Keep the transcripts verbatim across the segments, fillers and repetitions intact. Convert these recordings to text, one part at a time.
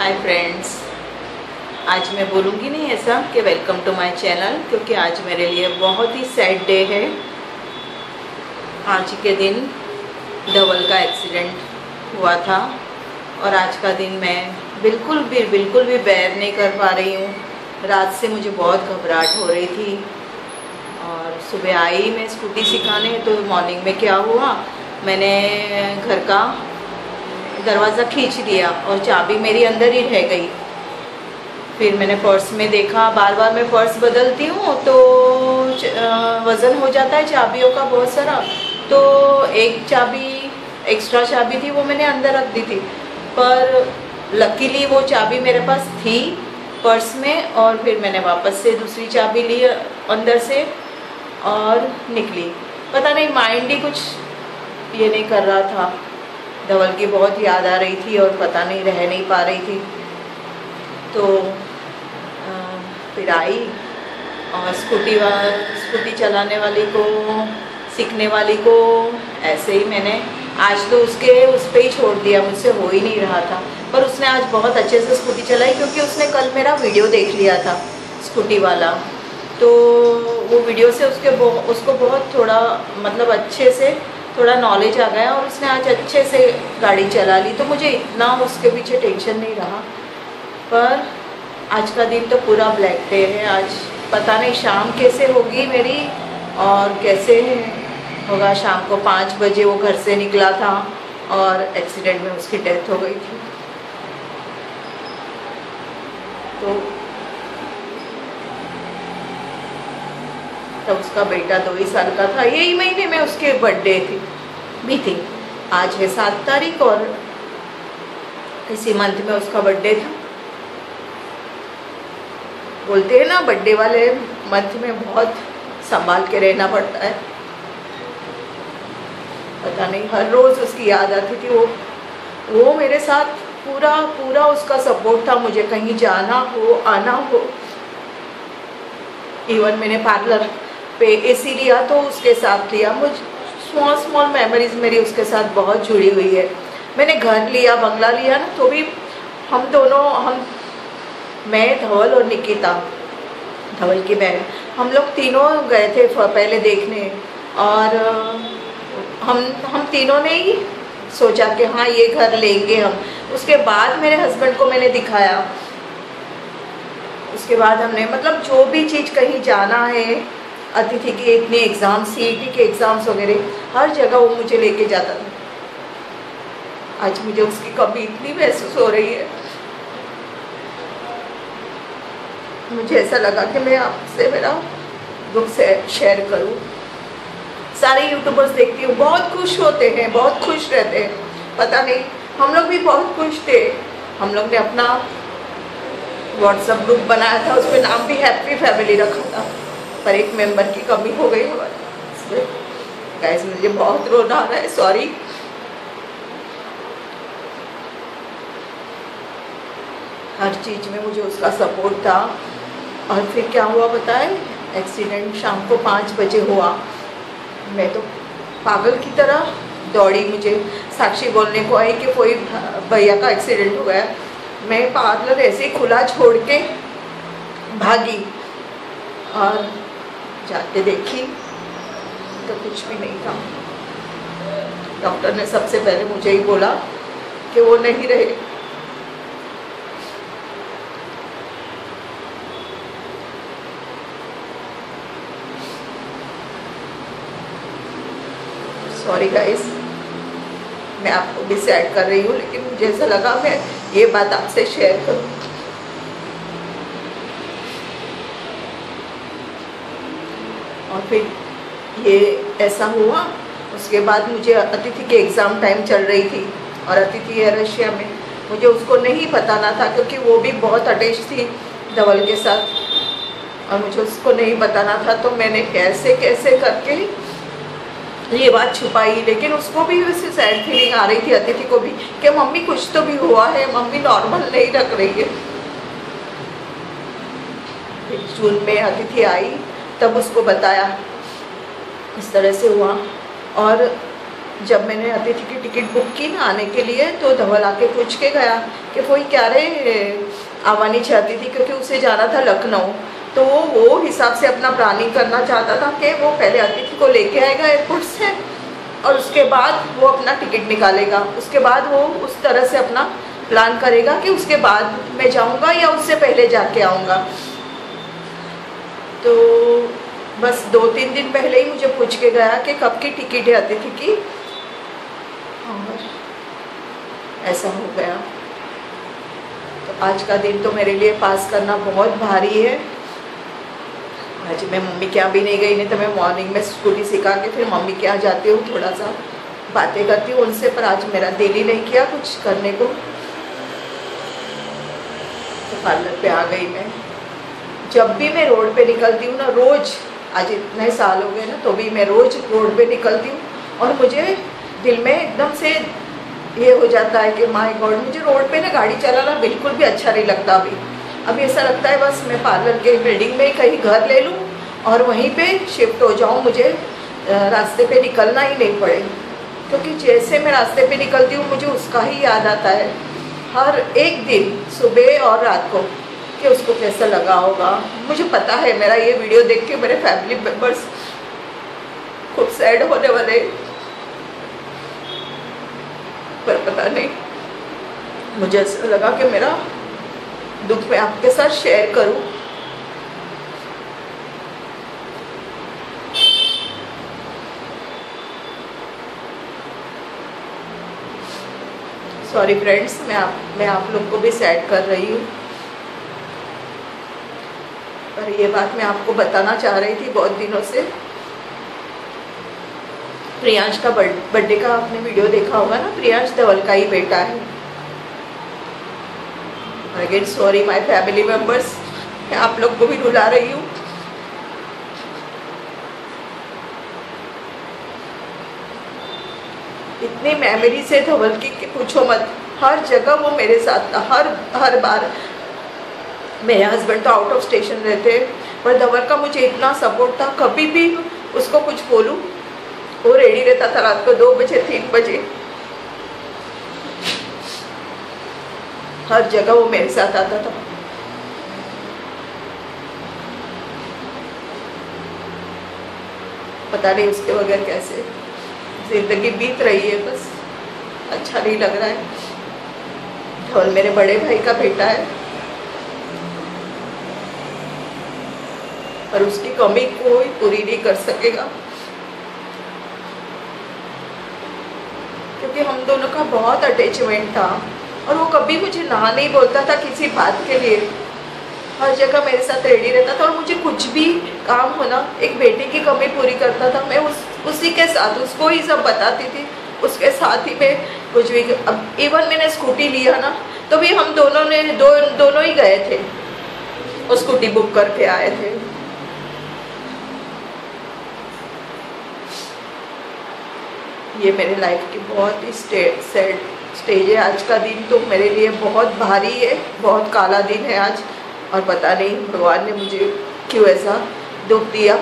Hi friends, आज मैं बोलूँगी नहीं ऐसा कि वेलकम टू माय चैनल, क्योंकि आज मेरे लिए बहुत ही सैड डे है। आज के दिन धवल का एक्सीडेंट हुआ था और आज का दिन मैं बिल्कुल भी बिल्कुल भी बेयर नहीं कर पा रही हूँ। रात से मुझे बहुत घबराहट हो रही थी और सुबह आई मैं स्कूटी सिखाने, तो मॉर्निंग में क्या हुआ, मैंने घर का दरवाज़ा खींच दिया और चाबी मेरी अंदर ही रह गई। फिर मैंने पर्स में देखा, बार बार मैं पर्स बदलती हूँ तो वज़न हो जाता है चाबियों का बहुत सारा, तो एक चाबी एक्स्ट्रा चाबी थी वो मैंने अंदर रख दी थी, पर लकीली वो चाबी मेरे पास थी पर्स में। और फिर मैंने वापस से दूसरी चाबी ली अंदर से और निकली। पता नहीं माइंड ही कुछ ये नहीं कर रहा था। धवल की बहुत याद आ रही थी और पता नहीं रह नहीं पा रही थी। तो आ, फिर आई और स्कूटी वा स्कूटी चलाने वाली को, सीखने वाली को ऐसे ही मैंने आज तो उसके उस पर ही छोड़ दिया, मुझसे हो ही नहीं रहा था। पर उसने आज बहुत अच्छे से स्कूटी चलाई, क्योंकि उसने कल मेरा वीडियो देख लिया था स्कूटी वाला, तो वो वीडियो से उसके उसको बहुत थोड़ा मतलब अच्छे से थोड़ा नॉलेज आ गया और उसने आज अच्छे से गाड़ी चला ली, तो मुझे इतना उसके पीछे टेंशन नहीं रहा। पर आज का दिन तो पूरा ब्लैक डे है। आज पता नहीं शाम कैसे होगी मेरी और कैसे होगा। शाम को पाँच बजे वो घर से निकला था और एक्सीडेंट में उसकी डेथ हो गई थी। तो तब उसका बेटा दो ही साल का था। यही महीने में उसके बर्थडे थी भी थी। आज है सात तारीख और इसी मंथ में उसका बर्थडे था। बोलते हैं ना, बर्थडे वाले मंथ में बहुत संभाल के रहना पड़ता है। पता नहीं हर रोज उसकी याद आती थी। वो वो मेरे साथ पूरा पूरा उसका सपोर्ट था, मुझे कहीं जाना हो आना हो। इवन मैंने पार्लर पे एसी लिया तो उसके साथ लिया। मुझ स्मॉल स्मॉल मेमोरीज मेरी उसके साथ बहुत जुड़ी हुई है। मैंने घर लिया, बंगला लिया ना, तो भी हम दोनों, हम मैं, धवल और निकिता, धवल की बहन, हम लोग तीनों गए थे पहले देखने। और हम हम तीनों ने ही सोचा कि हाँ ये घर लेंगे हम। उसके बाद मेरे हस्बैंड को मैंने दिखाया। उसके बाद हमने मतलब जो भी चीज़, कहीं जाना है, अतिथि के इतने एग्ज़ाम, सीईटी के एग्ज़ाम्स वगैरह, हर जगह वो मुझे लेके जाता था। आज मुझे उसकी कमी इतनी महसूस हो रही है। मुझे ऐसा लगा कि मैं आपसे मेरा दुख से शेयर करूं। सारे यूट्यूबर्स देखती हूँ, बहुत खुश होते हैं, बहुत खुश रहते हैं। पता नहीं, हम लोग भी बहुत खुश थे। हम लोग ने अपना व्हाट्सएप ग्रुप बनाया था, उसमें नाम भी हैप्पी फैमिली रखा था, पर एक मेंबर की कमी हो गई हमारे। गाइस मुझे बहुत रोना आ रहा है, सॉरी। हर चीज़ में मुझे उसका सपोर्ट था। और फिर क्या हुआ बताए, एक्सीडेंट शाम को पाँच बजे हुआ। मैं तो पागल की तरह दौड़ी। मुझे साक्षी बोलने को आई कि कोई भैया का एक्सीडेंट हो गया। मैं पार्लर ऐसे ही खुला छोड़ के भागी और जाते देखी तो कुछ भी नहीं था। डॉक्टर ने सबसे पहले मुझे ही बोला कि वो नहीं रहे। सॉरी गाइस, मैं आपको भी सैड कर रही हूँ, लेकिन मुझे ऐसा लगा मैं ये बात आपसे शेयर करूँ। और फिर ये ऐसा हुआ। उसके बाद मुझे अतिथि के एग्ज़ाम टाइम चल रही थी और अतिथि है रशिया में। मुझे उसको नहीं बताना था, क्योंकि वो भी बहुत अटैच थी धवल के साथ, और मुझे उसको नहीं बताना था। तो मैंने कैसे कैसे करके ये बात छुपाई, लेकिन उसको भी वैसे सैड फीलिंग आ रही थी, अतिथि को भी, कि मम्मी कुछ तो भी हुआ है, मम्मी नॉर्मल नहीं रख रही है। फिर जून में अतिथि आई, तब उसको बताया इस तरह से हुआ। और जब मैंने अतिथि की टिकट बुक की ना आने के लिए, तो धवल आके पूछ के गया कि कोई क्या रे आवानी चाहती थी, क्योंकि उसे जाना था लखनऊ। तो वो वो हिसाब से अपना प्लानिंग करना चाहता था कि वो पहले अतिथि को लेके आएगा एयरपोर्ट से और उसके बाद वो अपना टिकट निकालेगा। उसके बाद वो उस तरह से अपना प्लान करेगा कि उसके बाद मैं जाऊंगा या उससे पहले जाके आऊँगा। तो बस दो तीन दिन पहले ही मुझे पूछ के गया कि कब की टिकट है अतिथि की, और ऐसा हो गया। तो आज का दिन तो मेरे लिए पास करना बहुत भारी है। आज मैं मम्मी के यहाँ भी नहीं गई, नहीं तो मैं मॉर्निंग में स्कूटी सिखा के फिर मम्मी के यहाँ जाती हूँ, थोड़ा सा बातें करती हूँ उनसे, पर आज मेरा दिल ही नहीं किया कुछ करने को। तो पार्लर पे आ गई मैं। जब भी मैं रोड पे निकलती हूँ ना, रोज़, आज इतने साल हो गए ना, तो भी मैं रोज़ रोड पे निकलती हूँ और मुझे दिल में एकदम से ये हो जाता है कि माय गॉड, मुझे रोड पे ना गाड़ी चलाना बिल्कुल भी अच्छा नहीं लगता। अभी अभी ऐसा लगता है बस मैं पार्लर के बिल्डिंग में कहीं घर ले लूँ और वहीं पे शिफ्ट हो जाऊँ, मुझे रास्ते पे निकलना ही नहीं पड़े। क्योंकि जैसे मैं रास्ते पे निकलती हूँ मुझे उसका ही याद आता है हर एक दिन, सुबह और रात को, कि उसको कैसा लगा होगा। मुझे पता है मेरा ये वीडियो देख के मेरे फैमिली मेम्बर्स खूब सैड होने वाले, पर पता नहीं, मुझे ऐसा लगा कि मेरा दुख मैं आपके साथ शेयर करूं। सॉरी फ्रेंड्स, मैं आप मैं आप लोग को भी सैड कर रही हूँ, पर ये बात मैं आपको बताना चाह रही थी बहुत दिनों से। प्रियांश का बर्थडे का आपने वीडियो देखा होगा ना, प्रियांश धवल का ही बेटा है। Again sorry my family members, मैं आप लोग को भी रुला रही हूँ। इतनी मेमोरी से धवल की पूछो मत, हर जगह वो मेरे साथ था, हर हर बार। मेरे हस्बैंड तो आउट ऑफ स्टेशन रहते, पर धवल का मुझे इतना सपोर्ट था, कभी भी उसको कुछ बोलूं वो रेडी रहता था रात को दो बजे तीन बजे, हर जगह वो मेरे साथ आता था। पता नहीं उसके बगैर कैसे जिंदगी बीत रही है, बस अच्छा नहीं लग रहा है। धवल मेरे बड़े भाई का बेटा है, पर उसकी कमी कोई पूरी नहीं कर सकेगा, क्योंकि हम दोनों का बहुत अटैचमेंट था और वो कभी मुझे ना नहीं बोलता था किसी बात के लिए। हर जगह मेरे साथ रेडी रहता था और मुझे कुछ भी काम होना, एक बेटे की कमी पूरी करता था, मैं उस उसी के साथ उसको ही सब बताती थी, उसके साथ ही मैं कुछ भी। अब इवन मैंने स्कूटी लिया ना, तो भी हम दोनों ने दो दोनों ही गए थे और स्कूटी बुक करके आए थे। ये मेरे लाइफ की बहुत ही सैड स्टेज है। आज का दिन तो मेरे लिए बहुत भारी है, बहुत काला दिन है आज, और पता नहीं भगवान ने मुझे क्यों ऐसा दुख दिया।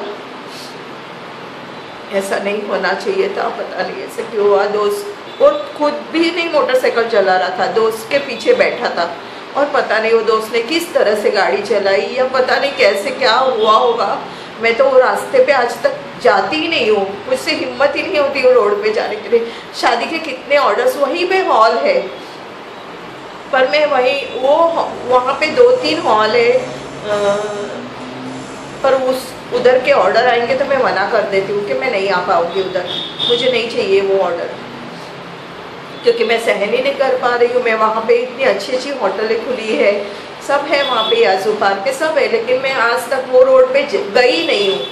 ऐसा नहीं होना चाहिए था, पता नहीं ऐसे क्यों हुआ। दोस्त और खुद भी नहीं मोटरसाइकिल चला रहा था, दोस्त के पीछे बैठा था, और पता नहीं वो दोस्त ने किस तरह से गाड़ी चलाई या पता नहीं कैसे क्या हुआ होगा। मैं तो वो रास्ते पे आज तक जाती ही नहीं हूँ, मुझसे हिम्मत ही नहीं होती वो रोड पे जाने के लिए। शादी के कितने ऑर्डर्स, वहीं पे हॉल है, पर मैं वहीं वो वहाँ पे दो तीन हॉल है, आ, पर उस उधर के ऑर्डर आएंगे तो मैं मना कर देती हूँ कि मैं नहीं आ पाऊँगी उधर, मुझे नहीं चाहिए वो ऑर्डर, क्योंकि मैं सहन ही नहीं कर पा रही हूँ। मैं वहाँ पे इतनी अच्छी अच्छी होटलें खुली है, सब है वहाँ पे, याजू पार्क के सब है, लेकिन मैं आज तक वो रोड पे गई नहीं हूँ।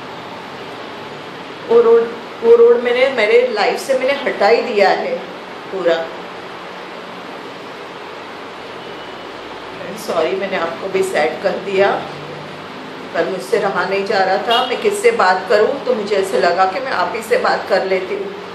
वो रोड वो रोड मैंने मेरे लाइफ से मैंने हटा ही दिया है पूरा। सॉरी मैंने आपको भी सैड कर दिया, पर मुझसे रहा नहीं जा रहा था। मैं किससे बात करूं, तो मुझे ऐसे लगा कि मैं आप ही से बात कर लेती हूँ।